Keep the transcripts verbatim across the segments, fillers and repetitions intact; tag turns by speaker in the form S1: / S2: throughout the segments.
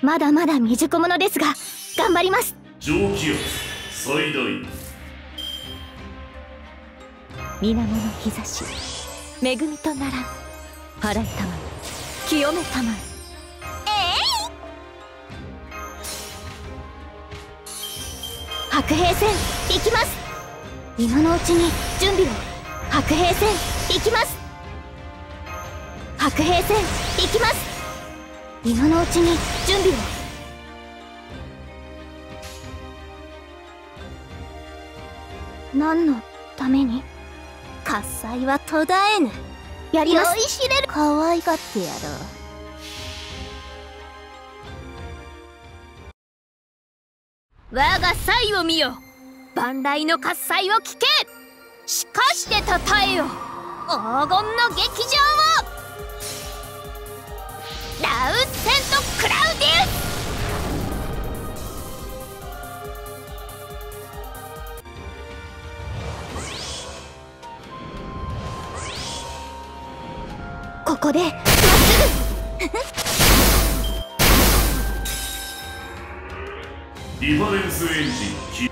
S1: まだまだ未熟者ですが頑張ります。
S2: 蒸気圧最大。
S3: 水面の日差し恵みとならん。払いたまえ清めたまえ。
S1: 白兵戦行きます。今のうちに準備を。白兵戦行きます。白兵戦行きます。今のうちに準備を。何のために？喝采は途絶えぬ。やります。酔いしれる。可愛がってやろ
S4: う。我が才を見よ。万来の喝采を聞け。しかしてたたえよ黄金の劇場を。ラウセント・クラウディウス。
S1: ここでまっすぐ
S2: リファレンスエンジン起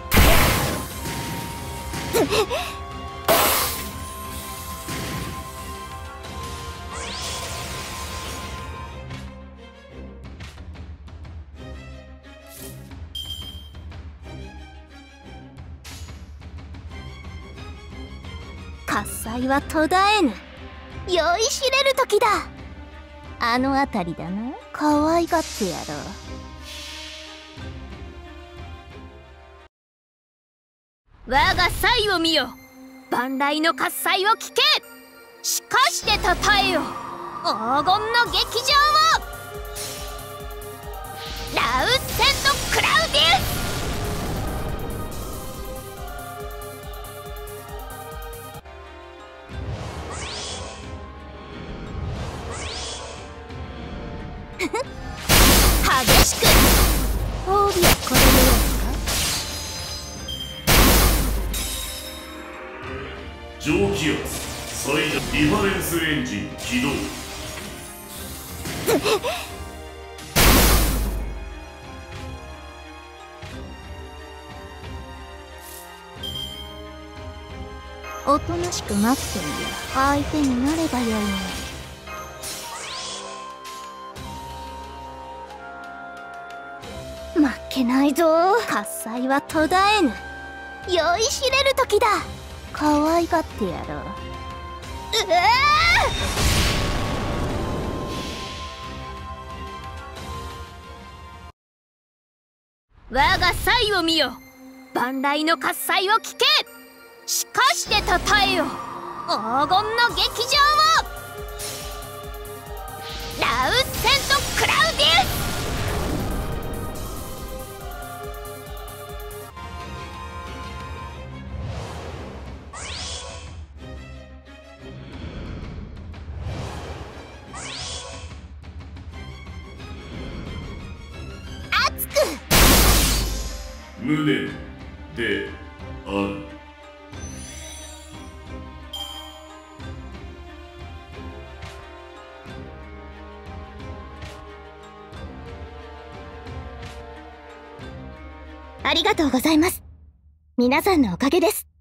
S1: 喝采は途絶えぬ。酔いしれる時だ。あの辺りだな。可愛がってやろ
S4: う。我が才を見よ。万来の喝采を聞け。しかしてたたえよ黄金の劇場を。ラウセント・クラウディウス。
S1: 激しく。褒美はこれでよいか。
S2: 蒸気圧最大。リファレンスエンジン起動。
S1: おとなしく待ってみよ。相手になればよいの。負けないぞ。喝采は途絶えぬ。酔いしれる時だ。可愛がってやろう。う
S4: わ我が才を見よ。万来の喝采を聞け。しかしてたたえよ黄金の劇場を。ラウセント・クラウディウス。
S1: 熱く。
S2: 無念である。
S1: ありがとうございます。皆さんのおかげです。